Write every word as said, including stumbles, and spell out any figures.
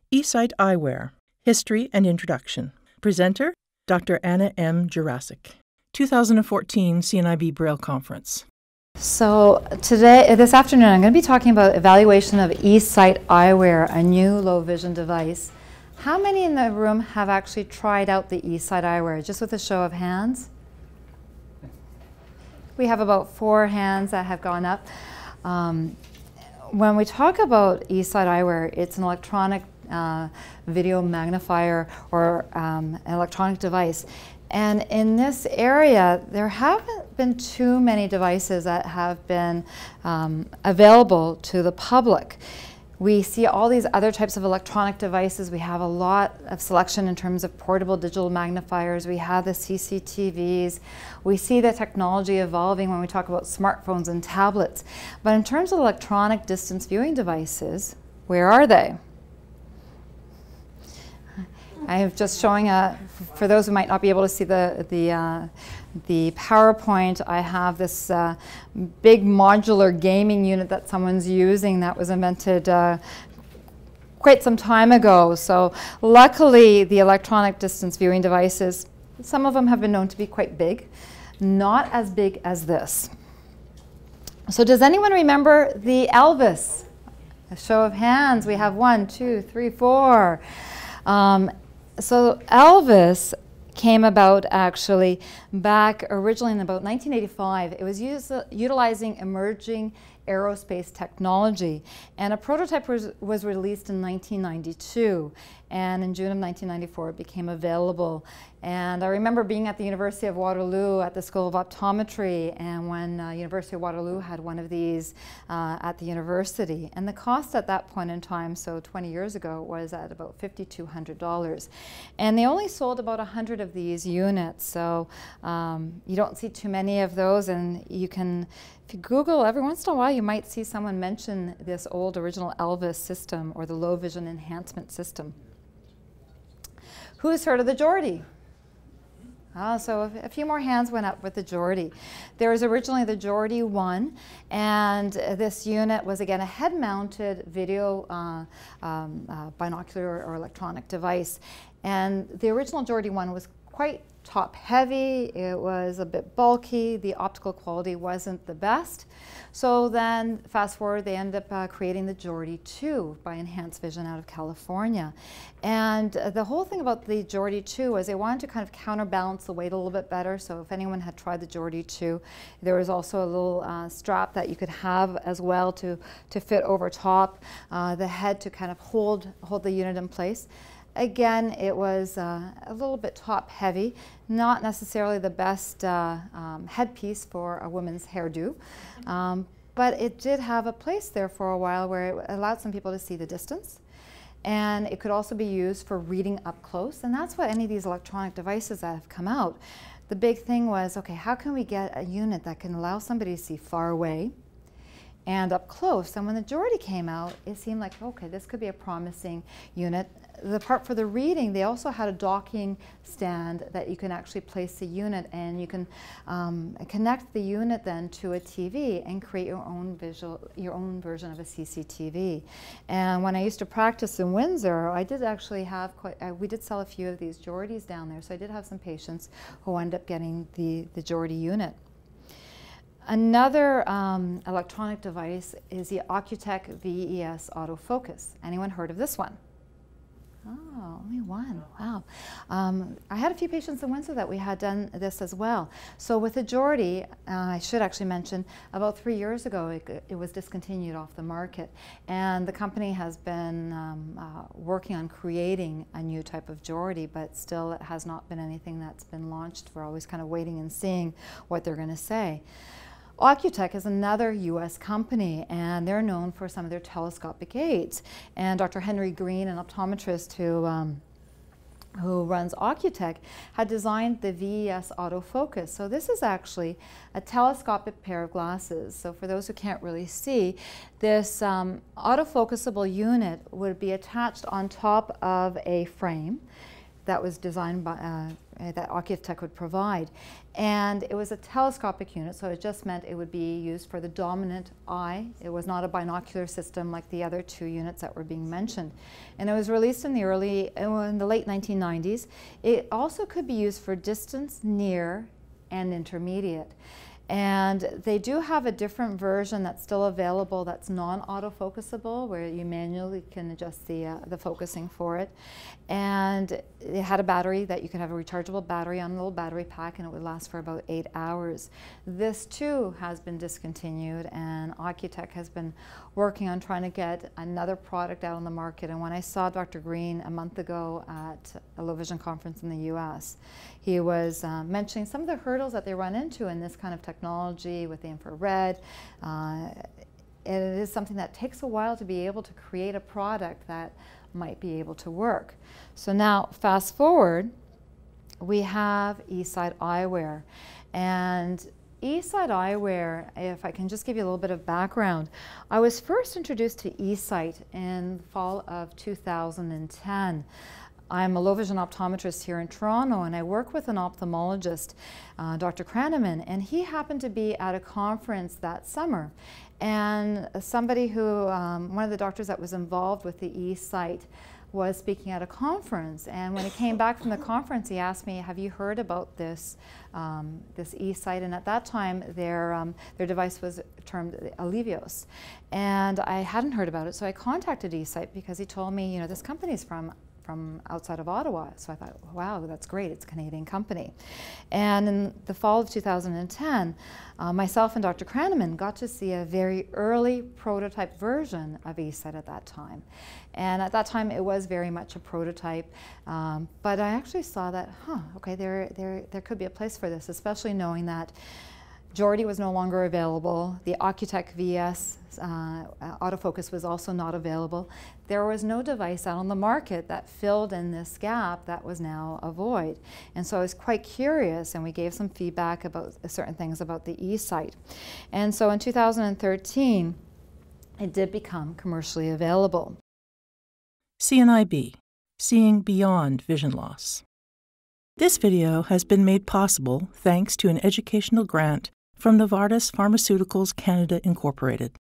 eSight Eyewear, History and Introduction. Presenter, Doctor Anna M. Jurasik. two thousand fourteen C N I B Braille Conference. So today, this afternoon, I'm going to be talking about evaluation of eSight Eyewear, a new low vision device. How many in the room have actually tried out the eSight Eyewear? Just with a show of hands. We have about four hands that have gone up. Um, when we talk about eSight Eyewear, it's an electronic uh, video magnifier or um, an electronic device. And in this area, there haven't been too many devices that have been um, available to the public. We see all these other types of electronic devices. We have a lot of selection in terms of portable digital magnifiers. We have the C C T Vs. We see the technology evolving when we talk about smartphones and tablets. But in terms of electronic distance viewing devices, where are they? I am just showing, a, for those who might not be able to see the, the, uh, the PowerPoint, I have this uh, big modular gaming unit that someone's using that was invented uh, quite some time ago. So luckily, the electronic distance viewing devices, some of them have been known to be quite big, not as big as this. So does anyone remember the Elvis? A show of hands. We have one, two, three, four. Um, So Elvis came about actually back originally in about nineteen eighty-five. It was used, uh, utilizing emerging aerospace technology, and a prototype was, was released in nineteen ninety-two, and in June of nineteen ninety-four it became available. And I remember being at the University of Waterloo at the School of Optometry, and when uh, University of Waterloo had one of these uh, at the university, and the cost at that point in time, so twenty years ago, was at about five thousand two hundred dollars. And they only sold about one hundred of these units, so um, you don't see too many of those, and you can, if you Google, every once in a while you might see someone mention this old original Elvis system or the low vision enhancement system. Who's heard of the Geordie? Oh, so a few more hands went up with the Geordie. There was originally the Geordie one, and this unit was again a head-mounted video uh, um, uh, binocular or electronic device. And the original Geordie one was quite top-heavy, it was a bit bulky, the optical quality wasn't the best. So then, fast forward, they ended up uh, creating the Geordie two by Enhanced Vision out of California. And uh, the whole thing about the Geordie two was they wanted to kind of counterbalance the weight a little bit better. So if anyone had tried the Geordie two, there was also a little uh, strap that you could have as well to, to fit over top uh, the head to kind of hold, hold the unit in place. Again, it was uh, a little bit top heavy, not necessarily the best uh, um, headpiece for a woman's hairdo, um, but it did have a place there for a while where it allowed some people to see the distance. And it could also be used for reading up close, and that's what any of these electronic devices that have come out. The big thing was, okay, how can we get a unit that can allow somebody to see far away and up close? And when the Geordie came out, it seemed like, okay, this could be a promising unit. The part for the reading, they also had a docking stand that you can actually place the unit, and you can um, connect the unit then to a T V and create your own visual, your own version of a C C T V. And when I used to practice in Windsor, I did actually have quite, uh, we did sell a few of these Geordies down there, so I did have some patients who ended up getting the, the Geordie unit. Another um, electronic device is the Occutech V E S autofocus. Anyone heard of this one? Oh, only one. Wow. Um, I had a few patients in Windsor that we had done this as well. So with the Geordie, uh, I should actually mention, about three years ago it, it was discontinued off the market. And the company has been um, uh, working on creating a new type of Geordie, but still it has not been anything that's been launched. We're always kind of waiting and seeing what they're going to say. Occutech is another U S company, and they're known for some of their telescopic aids. And Doctor Henry Green, an optometrist who, um, who runs Occutech, had designed the V E S autofocus. So this is actually a telescopic pair of glasses. So for those who can't really see, this um, autofocusable unit would be attached on top of a frame that was designed by, uh, that Ocutek would provide. And it was a telescopic unit, so it just meant it would be used for the dominant eye. It was not a binocular system like the other two units that were being mentioned. And it was released in the early, in the late nineteen nineties. It also could be used for distance, near, and intermediate. And they do have a different version that's still available that's non-autofocusable, where you manually can adjust the, uh, the focusing for it. And it had a battery that you could have a rechargeable battery on a little battery pack, and it would last for about eight hours. This too has been discontinued, and Ocutek has been working on trying to get another product out on the market. And when I saw Doctor Green a month ago at a low vision conference in the U S, he was uh, mentioning some of the hurdles that they run into in this kind of technology with the infrared. Uh, it is something that takes a while to be able to create a product that might be able to work. So now, fast forward, we have eSight Eyewear. And eSight Eyewear, if I can just give you a little bit of background, I was first introduced to eSight in the fall of two thousand ten. I'm a low vision optometrist here in Toronto, and I work with an ophthalmologist, uh, Doctor Kraneman, and he happened to be at a conference that summer. And somebody who, um, one of the doctors that was involved with the eSight was speaking at a conference, and when he came back from the conference, he asked me, have you heard about this, um, this eSight? And at that time, their, um, their device was termed Alevios. And I hadn't heard about it, so I contacted eSight because he told me, you know, this company's from from outside of Ottawa. So I thought, wow, that's great, it's a Canadian company. And in the fall of two thousand ten, uh, myself and Doctor Kraneman got to see a very early prototype version of eSight at that time. And at that time, it was very much a prototype, um, but I actually saw that, huh, okay, there, there, there could be a place for this, especially knowing that Geordi was no longer available. The Ocutek V S uh, autofocus was also not available. There was no device out on the market that filled in this gap that was now a void. And so I was quite curious, and we gave some feedback about certain things about the eSight. And so in two thousand thirteen, it did become commercially available. C N I B, Seeing Beyond Vision Loss. This video has been made possible thanks to an educational grant from Novartis Pharmaceuticals Canada Incorporated.